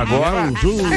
Agora.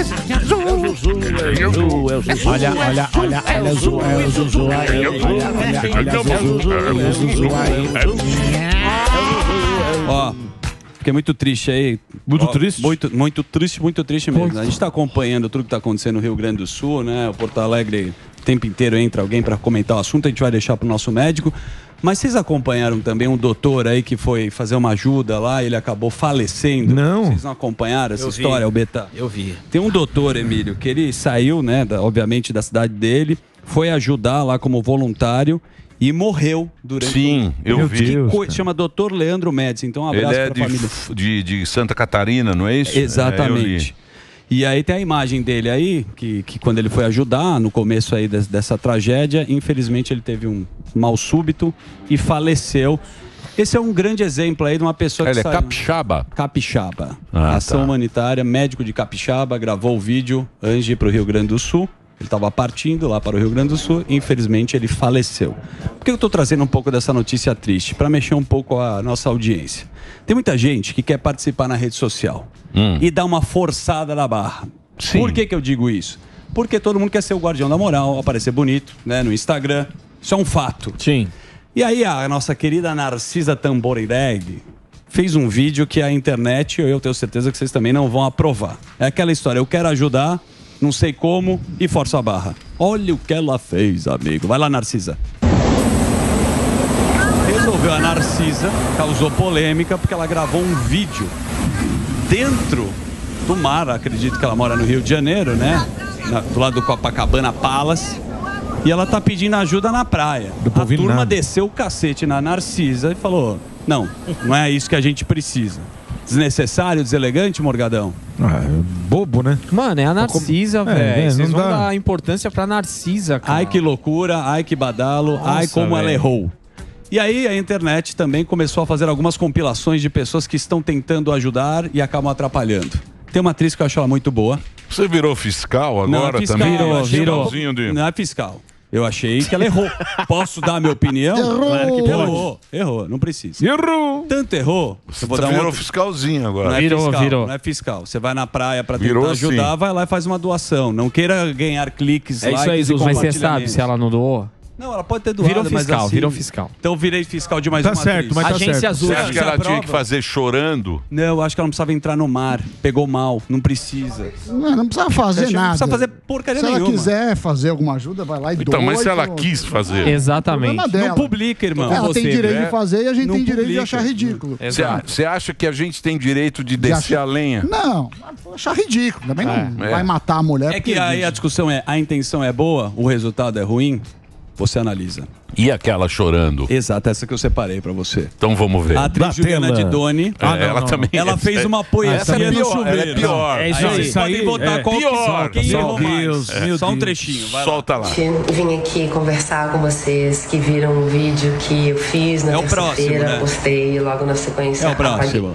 Ó, fiquei muito triste aí. Muito triste? Muito triste mesmo. A gente tá acompanhando tudo que tá acontecendo no Rio Grande do Sul, né? O Porto Alegre, o tempo inteiro entra alguém para comentar o assunto, a gente vai deixar pro nosso médico. Mas vocês acompanharam também um doutor aí que foi fazer uma ajuda lá e ele acabou falecendo? Não. Vocês não acompanharam essa história, o Betá? Eu vi. Tem um doutor, Emílio, que ele saiu, né, obviamente, da cidade dele, foi ajudar lá como voluntário e morreu durante... Sim, eu vi. Chama Dr. Leandro Médici, então um Ele abraço é pra família. de Santa Catarina, não é isso? Exatamente. E aí tem a imagem dele aí, que quando ele foi ajudar, no começo aí dessa tragédia, infelizmente ele teve um mal súbito e faleceu. Esse é um grande exemplo aí de uma pessoa que Ele é saiu... capixaba? Capixaba. Ah, Ação tá. humanitária, médico de Capixaba, gravou o vídeo antes de ir para o Rio Grande do Sul. Ele estava partindo lá para o Rio Grande do Sul e infelizmente ele faleceu. Por que eu estou trazendo um pouco dessa notícia triste? Para mexer um pouco a nossa audiência. Tem muita gente que quer participar na rede social e dá uma forçada na barra. Sim. Por que eu digo isso? Porque todo mundo quer ser o guardião da moral, aparecer bonito, né, no Instagram. Isso é um fato. Sim. E aí a nossa querida Narcisa Tamborelli fez um vídeo que a internet, eu tenho certeza que vocês também não vão aprovar. É aquela história, eu quero ajudar, não sei como, e força a barra. Olha o que ela fez, amigo. Vai lá, Narcisa. Resolveu a Narcisa, causou polêmica, porque ela gravou um vídeo dentro do mar, acredito que ela mora no Rio de Janeiro, né? Do lado do Copacabana Palace. E ela tá pedindo ajuda na praia. A turma desceu o cacete na Narcisa e falou: não é isso que a gente precisa. Desnecessário, deselegante, Morgadão? Bobo, né? Mano, é a Narcisa, velho. Vocês não vão dá. dar importância pra Narcisa, cara. Ai, que loucura, ai, que badalo, ai, como ela errou. E aí a internet também começou a fazer algumas compilações de pessoas que estão tentando ajudar e acabam atrapalhando. Tem uma atriz que eu acho ela muito boa. Você virou fiscal agora não, fiscal, também? virou. Não é fiscal. Eu achei que ela errou. Posso dar a minha opinião? Errou. Claro que pode. Errou, não precisa. Errou. Tanto errou. Eu vou dar virou outro... fiscalzinho agora. Não é fiscal, não é fiscal. Você vai na praia pra tentar ajudar, vai lá e faz uma doação. Não queira ganhar cliques, É isso aí, Zuz. Mas você sabe se ela não doou? Não, ela pode ter doado, virou fiscal, mas assim, virou fiscal. Então eu virei fiscal de mais Tá uma certo, atriz. mas tá Agência certo. Azul. Você acha que ela tinha que fazer chorando? Não, eu acho que ela não precisava entrar no mar. Pegou mal, não precisa. Não precisa fazer nada. Não precisa fazer porcaria nenhuma. Se ela quiser fazer alguma ajuda, vai lá e doa. Então, mas se ela pronto. quis fazer. Exatamente. Dela. Não publica, irmão. Ela tem direito de fazer e a gente Não tem direito de publica. achar ridículo. Você acha que a gente tem direito de descer a lenha? Não, achar ridículo. Também não vai matar a mulher. É que porque aí a discussão é, a intenção é boa, o resultado é ruim, você analisa. E aquela chorando? Exato, essa que eu separei pra você. Então vamos ver. A atriz Juliana Didoni, ela também. ela fez uma poesia no chuveiro. Ela é pior. É isso aí. Vocês podem botar qual pior. quem errou mais. Deus, Só um trechinho, vai Solta lá. Vim aqui conversar com vocês que viram o vídeo que eu fiz na terça-feira, né? postei logo na sequência. É o próximo.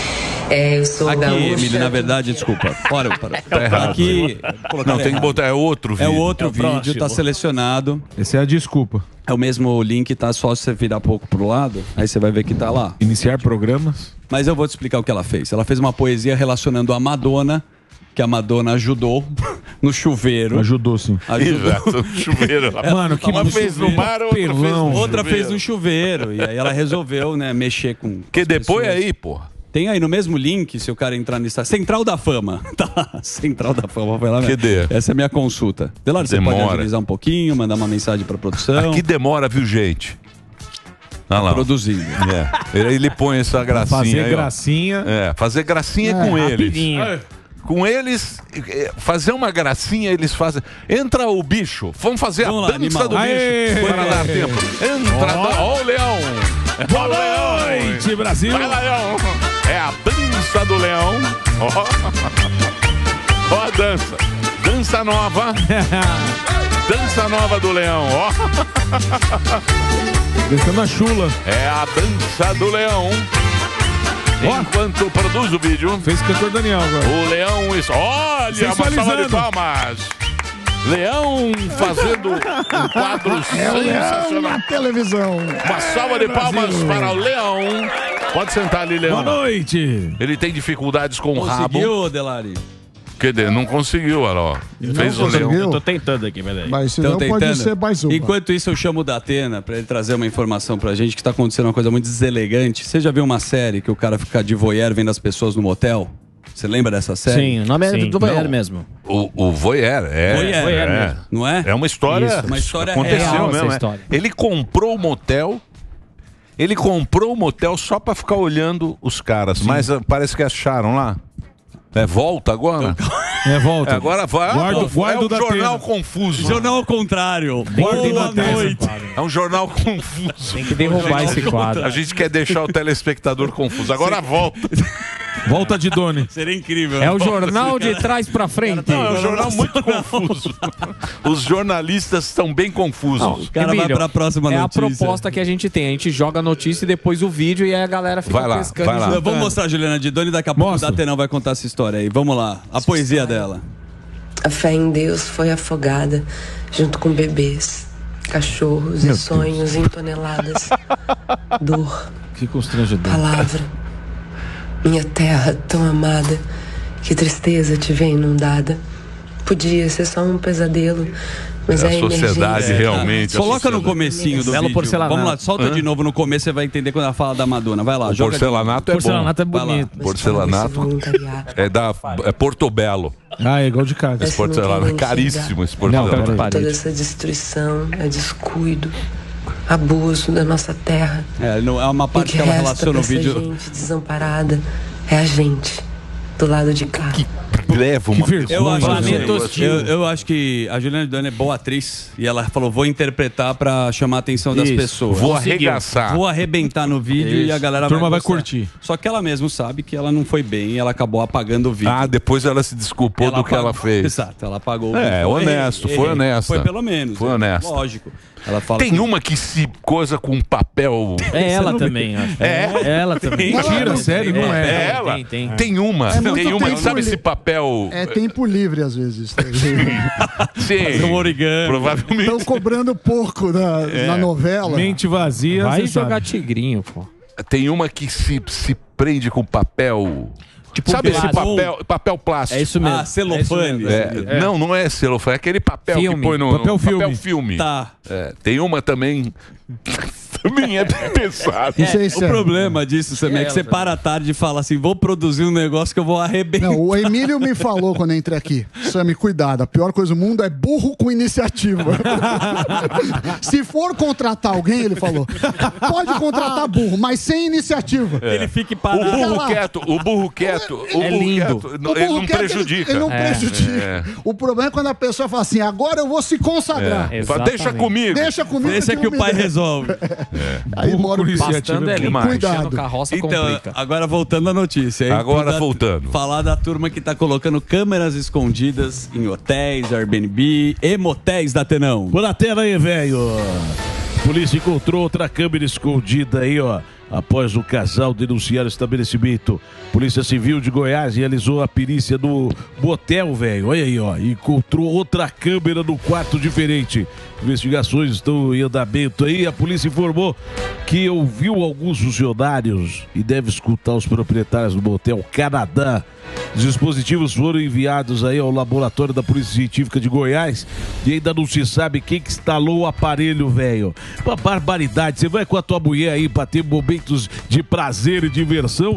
Eu sou aqui, gaúcha. Emílio, na verdade, desculpa. Para. Tá errado. Aqui, não, tem que botar, é outro vídeo. É o outro vídeo, tá selecionado. Essa é a desculpa. É o mesmo link, tá só se você virar pouco pro lado, aí você vai ver que tá lá. Iniciar programas. Mas eu vou te explicar o que ela fez. Ela fez uma poesia relacionando a Madonna, que a Madonna ajudou no chuveiro. Ajudou, sim. Exato, no chuveiro. Mano, que uma fez no mar, outra fez no chuveiro. E aí ela resolveu, né, mexer com... Que depois aí, porra. Tem aí no mesmo link, se o cara entrar nisso. Central da Fama. Tá lá. Central da Fama. Vai lá, Cadê? Essa é a minha consulta. Delari, você pode agilizar um pouquinho, mandar uma mensagem pra produção. Aqui demora, viu, gente? Olha lá. Produzindo. Ele põe essa gracinha Fazer aí, gracinha. Fazer gracinha com rapidinho. eles. Com eles, fazer uma gracinha, eles fazem. Entra o bicho. Vamos fazer Vamos a lá, dança animal. do bicho. Para dar tempo. Entra. Ó o leão. Boa noite, Brasil. Vai lá, leão. É a dança do leão. Ó a dança. Dança nova. Dança nova do leão. Ó. Descendo a chula. É a dança do leão. Enquanto produz o vídeo. Fez cantor Daniel agora. O leão. Olha, uma salva de palmas. Leão fazendo um quadro sensacional. Na televisão. Uma salva de palmas para o Leão. Pode sentar ali, Leão. Boa noite. Ele tem dificuldades com o rabo. Conseguiu, Delari? Não conseguiu, olha lá. Fez o leão. Eu tô tentando aqui, peraí. Mas senão pode ser mais uma. Enquanto isso, eu chamo o Datena pra ele trazer uma informação pra gente que tá acontecendo uma coisa muito deselegante. Você já viu uma série que o cara fica de voyeur vendo as pessoas no motel? Você lembra dessa série? Sim, o nome é do voyeur mesmo. O voyeur, voyeur mesmo, não é? É uma história. Isso, uma história aconteceu real, mesmo. essa história. Ele comprou o motel. Ele comprou o motel só pra ficar olhando os caras. Sim. Mas parece que acharam lá. Volta agora? Volta. Agora vai. Guarda o jornal confuso. Jornal ao contrário. Boa noite. É um jornal confuso. Tem que derrubar esse quadro. A gente quer deixar o telespectador confuso. Agora volta. Volta de Doni. Seria incrível. É o jornal de trás pra frente. Não, é um jornal muito confuso. Os jornalistas estão bem confusos. O cara vai pra próxima notícia. É a proposta que a gente tem. A gente joga a notícia e depois o vídeo e aí a galera fica pescando. Vai lá. Vamos mostrar a Juliana de Doni e daqui a pouco o Datenão vai contar essa história aí. Vamos lá. A poesia dela. A fé em Deus foi afogada junto com bebês, cachorros e sonhos em toneladas. Dor. Que constrangedor. Palavra. Minha terra tão amada, que tristeza te vê inundada. Podia ser só um pesadelo, mas a é sociedade emergência. realmente. Coloca no comecinho do Belo vídeo. porcelanato. Vamos lá, solta de novo no começo, você vai entender quando ela fala da Madonna. Vai lá, O joga. porcelanato é Porcelanato é bom. bonito. Porcelanato é Portobello. É igual de casa. Esse porcelanato é caríssimo. Esse porcelanato. Toda essa destruição é descuido, abuso da nossa terra. Não é uma parte que que ela resta relaciona pra o vídeo. essa gente desamparada é a gente do lado de cá. Leva uma Eu acho que a Juliana de Doni é boa atriz e ela falou, vou interpretar pra chamar a atenção das pessoas. Vou arregaçar. Vou arrebentar no vídeo e a galera turma vai gostar. curtir. Só que ela mesmo sabe que ela não foi bem e ela acabou apagando o vídeo. Depois ela se desculpou do que ela fez. Exato, ela apagou o vídeo. Honesto, foi honesta. Foi pelo menos. Foi honesta. Lógico. Ela fala Tem uma que se coisa com papel. É ela também, acho. É ela também. Mentira, sério, não é. É ela. Tem uma. muito Tem uma. tempo Sabe esse papel? É tempo livre, às vezes. Sim. um origami. Provavelmente. Estão cobrando pouco na novela. Mente vazia. Vai você jogar sabe. tigrinho, pô. Tem uma que se prende com papel. Tipo Sabe esse plástico. papel plástico? É isso mesmo. Celofane. Não é celofane, é aquele papel Filme. que põe no Papel filme. Tá. Tem uma também. Também é bem pesado. Não sei se O problema disso, Samir, é que você para à tarde e fala assim, vou produzir um negócio que eu vou arrebentar. Não, o Emílio me falou quando eu entrei aqui. Sammy, cuidado, a pior coisa do mundo é burro com iniciativa. Se for contratar alguém, ele falou, pode contratar burro, mas sem iniciativa. Ele fique O parado. burro quieto, É lindo. Ele não prejudica. Ele não prejudica. O problema é quando a pessoa fala assim, agora eu vou se consagrar. Fala, deixa comigo. Deixa comigo. Esse é que o pai resolve. Aí mora o Bastando é limpo. Cuidado. Carroça Então, complica. agora voltando à notícia. Hein? Agora voltando. Falar da turma que tá colocando câmeras escondidas em hotéis, Airbnb e motéis da Tenão. Pô na tela aí, velho. Polícia encontrou outra câmera escondida aí, ó. Após o casal denunciar o estabelecimento, Polícia Civil de Goiás realizou a perícia do motel, velho. Olha aí, ó. Encontrou outra câmera no quarto diferente. Investigações estão em andamento aí. A polícia informou que ouviu alguns funcionários e deve escutar os proprietários do motel Canadá. Os dispositivos foram enviados aí ao laboratório da Polícia Científica de Goiás e ainda não se sabe quem que instalou o aparelho, velho. Uma barbaridade. Você vai com a tua mulher aí pra ter momentos de prazer e diversão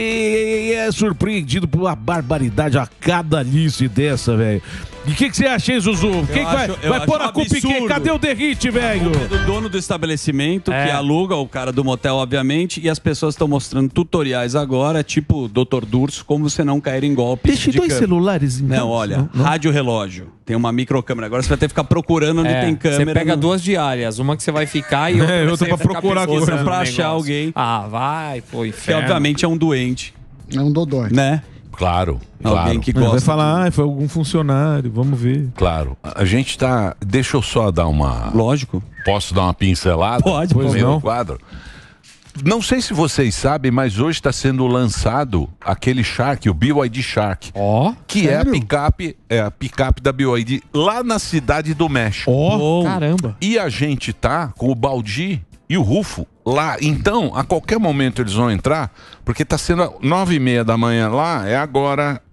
e é surpreendido por uma barbaridade, a cadalice dessa, velho. E o que você acha, hein, Zuzu? Quem vai pôr a culpa em quem? Cadê o Derrite, velho? É do dono do estabelecimento, que aluga, o cara do motel, obviamente, e as pessoas estão mostrando tutoriais agora, tipo Dr. Durso, como você não cair em golpes. Deixe dois celulares, então. Não, olha, rádio relógio. Tem uma microcâmera. Agora você vai ter que ficar procurando onde tem câmera. Você pega duas diárias, uma que você vai ficar e outra, outra pra procurar outra pra achar alguém. Ah, vai, pô, Que inferno. obviamente é um doente, É um dodói. né? Claro, Alguém que Vai gosta. falar, foi algum funcionário, vamos ver. claro. A gente tá... Deixa eu só dar uma... Lógico. Posso dar uma pincelada? Pode, no pois meio não. do quadro? Não sei se vocês sabem, mas hoje está sendo lançado aquele Shark, o BYD Shark. Ó, Que sério? é a picape da BYD lá na cidade do México. caramba. E a gente tá com o Baldi e o Rufo lá. Então, a qualquer momento eles vão entrar, porque tá sendo 9h30 da manhã lá, é agora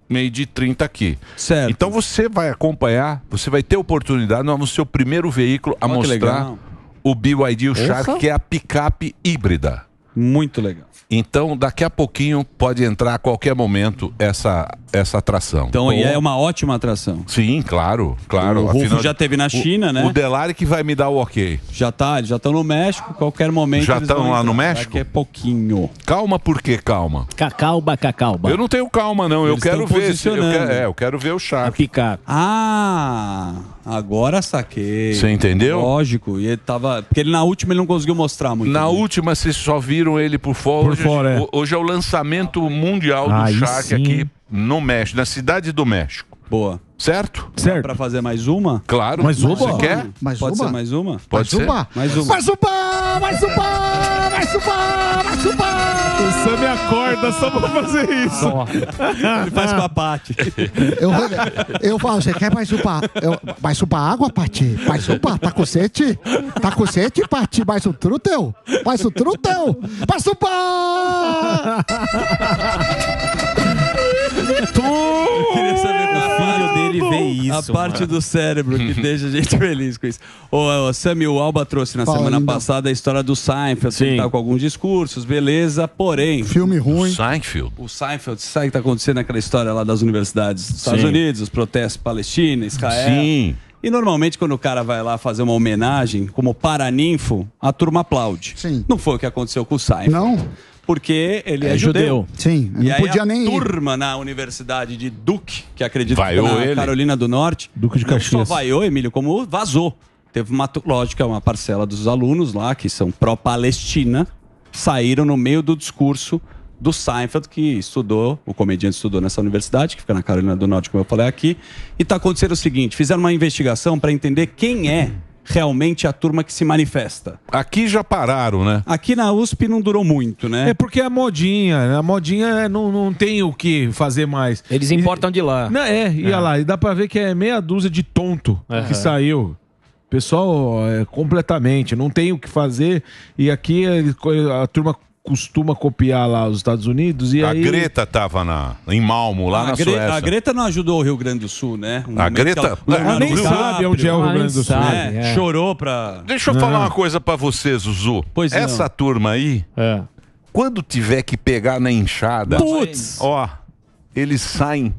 meio-dia e 30 aqui. Certo. Então você vai acompanhar, você vai ter oportunidade, nós vamos ser o primeiro veículo a mostrar legal. o BYD, o Shark, que é a picape híbrida. Muito legal. Então, daqui a pouquinho pode entrar a qualquer momento essa atração. Então, e é uma ótima atração. Sim, claro. O Rufo já teve na China, né? O Delari que vai me dar o ok. Eles já estão no México, qualquer momento. Já eles estão vão lá entrar. no México? Daqui a pouquinho. Calma, por que calma? Cacauba. Eu não tenho calma, não. Eles Eu quero estão ver. posicionando. Eu quero ver o Shark. Picape. Ah, agora saquei. Você entendeu? Lógico. E ele tava. Porque na última ele não conseguiu mostrar muito. Na última, vocês só viram ele por fora. Hoje é o lançamento mundial do Aí Shark sim. aqui no México, na cidade do México. Boa. Certo? Certo. Pra fazer mais uma? Claro. Mais uma? Você quer? Mais Pode uma? ser mais uma? Pode ser? Mais uma. Mais uma! Mais uma! Mais uma! Mais uma! O Sam me acorda só pra fazer isso. Ele faz com a Paty. Eu falo, você quer mais uma? Mais uma água, Pati? Mais uma? Tá com sede? Tá com sede, Pati? Mais um truteu? Mais um truteu? Mais uma! Eu queria saber como o filho dele vê isso. A parte mano. do cérebro que deixa a gente feliz com isso. O Sammy, o Alba trouxe na Fala, semana lindão. passada a história do Seinfeld. Sim. Ele tá com alguns discursos, beleza. Porém, Filme ruim. Seinfeld. o Seinfeld, sabe o que tá acontecendo naquela história lá das universidades dos Estados Sim. Unidos, os protestos Palestina, Israel. Sim. E normalmente quando o cara vai lá fazer uma homenagem como paraninfo, a turma aplaude. Sim. Não foi o que aconteceu com o Seinfeld. Não? Porque ele é, É judeu. Sim, E não aí podia a nem ir. turma na Universidade de Duke, que acredito que Vaiou fica na ele? Carolina do Norte, Duque de não Caxias. só vaiou, Emílio, como vazou. Teve uma, lógico, uma parcela dos alunos lá, que são pró-Palestina, saíram no meio do discurso do Seinfeld, que estudou, o comediante estudou nessa universidade, que fica na Carolina do Norte, como eu falei aqui. E está acontecendo o seguinte, fizeram uma investigação para entender quem é realmente a turma que se manifesta. Aqui já pararam, né? Aqui na USP não durou muito, né? É porque é modinha. A modinha não tem o que fazer mais. Eles importam de lá. Não, ia lá. E dá pra ver que é meia dúzia de tonto que saiu. Pessoal, completamente. Não tem o que fazer. E aqui a turma costuma copiar lá os Estados Unidos. E A aí... Greta tava em Malmo, lá na Suécia. A Greta não ajudou o Rio Grande do Sul, né? Um A momento Greta- que Ela nem sabe onde é o Rio Grande do Sul. Chorou pra... Deixa eu falar uma coisa pra você, Zuzu. Pois não. Essa turma aí, quando tiver que pegar na enxada, Putz! ó, eles saem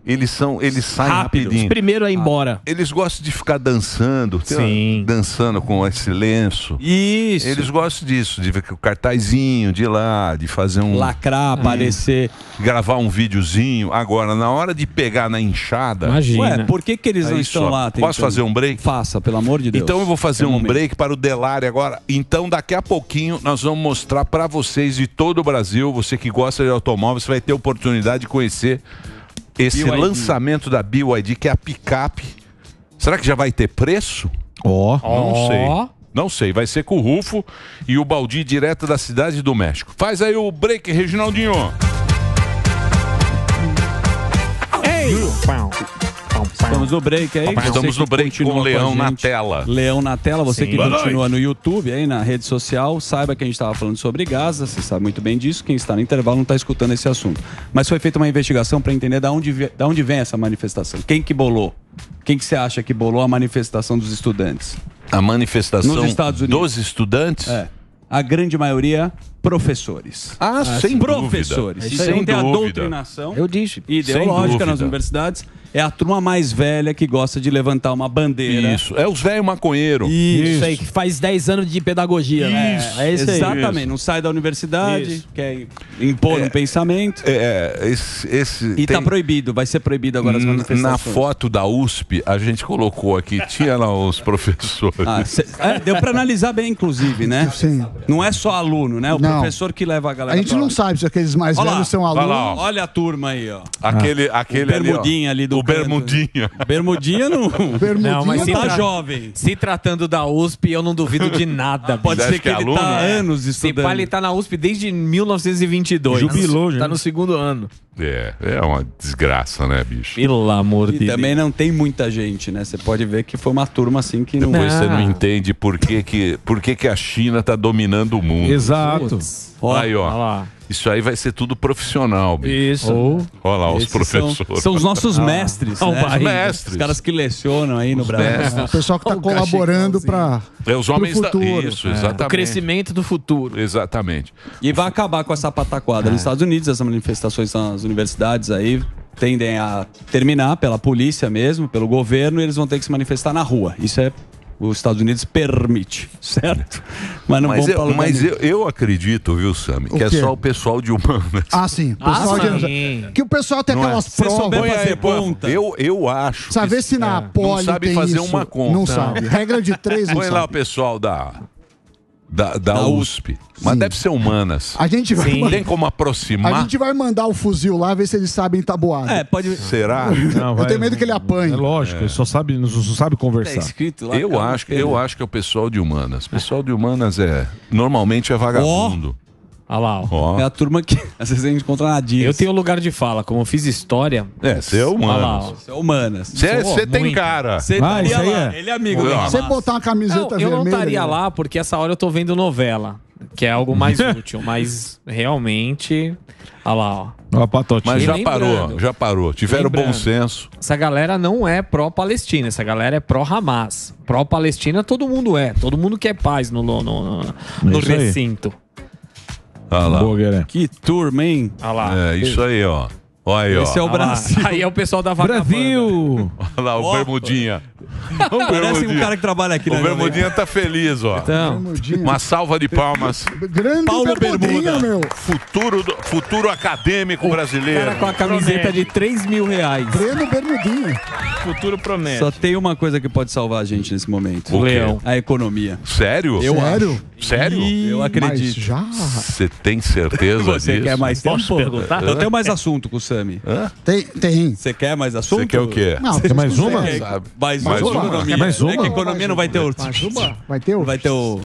rapidinho. Primeiro a ir embora. Eles gostam de ficar dançando, Sim. dançando com esse lenço. Isso. Eles gostam disso, de ver o cartazinho de lá, de fazer Lacrar, aparecer. gravar um videozinho. Agora, na hora de pegar na enxada... Imagina. Ué, por que eles não Aí estão só. lá? Posso fazer um break? Faça, pelo amor de Deus. Então eu vou fazer É o um momento. break para o Delari agora. Então daqui a pouquinho nós vamos mostrar para vocês de todo o Brasil, você que gosta de automóvel, você vai ter oportunidade de conhecer esse BYD. lançamento da BYD, que é a picape. Será que já vai ter preço? Não sei. Não sei, vai ser com o Rufo e o Baldi direto da cidade do México. Faz aí o break, Reginaldinho. Estamos no break aí. Estamos Você no que break continua com o Leão a na gente. tela. Leão na tela, você Sim. que Boa continua no YouTube, aí na rede social, saiba que a gente estava falando sobre Gaza, você sabe muito bem disso, quem está no intervalo não está escutando esse assunto. Mas foi feita uma investigação para entender da onde vem essa manifestação. Quem que bolou? Quem que você acha que bolou a manifestação dos estudantes? A manifestação Nos Estados Unidos. dos estudantes? É. A grande maioria, professores. Sem professores. dúvida. Isso aí Sem não tem a dúvida. doutrinação Eu disse. ideológica nas dúvida. universidades. É a turma mais velha que gosta de levantar uma bandeira. Isso, é os velhos maconheiros. Isso aí, que faz 10 anos de pedagogia, né? É isso aí. Exatamente, não sai da universidade, Isso. quer impor um pensamento. Esse E tá tem- proibido, vai ser proibido agora as manifestações. Na foto da USP, a gente colocou aqui, tinha lá os professores. Deu pra analisar bem, inclusive, né? Sim. Não é só aluno, né? O Não. professor que leva a galera. A gente pra não lá. sabe se aqueles mais Olha lá, velhos são olha alunos. lá, ó. Olha a turma aí, ó. Aquele O ali, ó. bermudinha ali do O canto. bermudinha. Bermudinha não. Bermudinha Não, mas Não se tá tra- jovem. Se tratando da USP, eu não duvido de nada. Pode Você ser acha que que é ele aluno? tá há anos Se estudando. pá, ele tá na USP desde 1922. Jubilou, já. Tá no segundo ano. É uma desgraça, né, bicho? Pelo amor de E também Deus. não tem muita gente, né? Você pode ver que foi uma turma assim que não... Depois você não entende por que a China tá dominando o mundo. Exato. Ó, Aí, ó. Olha lá. Isso aí vai ser tudo profissional, bicho. Isso. Olha lá, os Esses professores. São os nossos mestres. Os Né? mestres. Os caras que lecionam aí no Brasil. O pessoal que está colaborando para os homens da... futuro. Isso, exatamente. O crescimento do futuro. Exatamente. E vai acabar com essa pataquada. Nos Estados Unidos, essas manifestações nas universidades aí tendem a terminar pela polícia mesmo, pelo governo, e eles vão ter que se manifestar na rua. Isso é... Os Estados Unidos permite, certo? Mas não vão pra lugar nenhum. eu acredito, viu, Sami, que é quê? só o pessoal de humanas. Ah, sim. Que o pessoal tem Não é? aquelas Se provas. souber fazer conta. Eu acho. Saber se na Poli não sabe tem fazer isso. uma conta. Não sabe. Regra de 3 não Põe sabe. lá o pessoal da USP. Mas deve ser humanas. A gente vai Tem como aproximar? A gente vai mandar o fuzil lá, ver se eles sabem tabuada. Pode... Será? Eu tenho medo que ele apanhe. É lógico, ele só sabe conversar. Eu acho que é o pessoal de humanas. O pessoal de humanas normalmente é vagabundo. Olha lá, ó. É a turma que às vezes a gente encontra na Dias. Eu tenho lugar de fala, como eu fiz história. Você é Olha lá, humanas. ó. Você é humanas. Você tem cara. Você estaria lá. Ele é amigo do Você botar uma camiseta eu vermelha. não estaria né? lá porque essa hora eu tô vendo novela, que é algo mais útil, mas realmente, olha lá, ó. Mas E já parou. Tiveram bom lembrando, senso. Essa galera não é pró-Palestina, essa galera é pró-Hamas. Pró-Palestina todo mundo é, todo mundo quer paz no isso aí. recinto. Olha lá. Que turma, hein? Olha lá. É isso aí, ó. Olha aí, ó. Esse é o Olha lá. Brasil. Aí é o pessoal da vagabanda. Brasil! Olha lá, o Bermudinha. Parece um cara que trabalha aqui O na Bermudinha tá feliz, ó. Então, Uma salva de palmas. Grande Paulo Bermudinha, Bermuda. meu. Futuro acadêmico brasileiro. cara com a camiseta de 3 mil reais. Breno Bermudinha. Futuro promete. Só tem uma coisa que pode salvar a gente nesse momento. O quê? Leão. A economia. Sério? Eu Sério? acho. Sério? Eu acredito. Mas já? Você tem certeza Você disso? quer mais tempo? Posso perguntar? Eu tenho mais assunto com o Sami. Tem. Você quer mais assunto? Você quer o quê? Não, Quer mais uma? Quer Sabe? mais Mais uma? uma? Economia. Quer mais uma? É que a economia não vai ter o... Vai ter o... Vai ter o...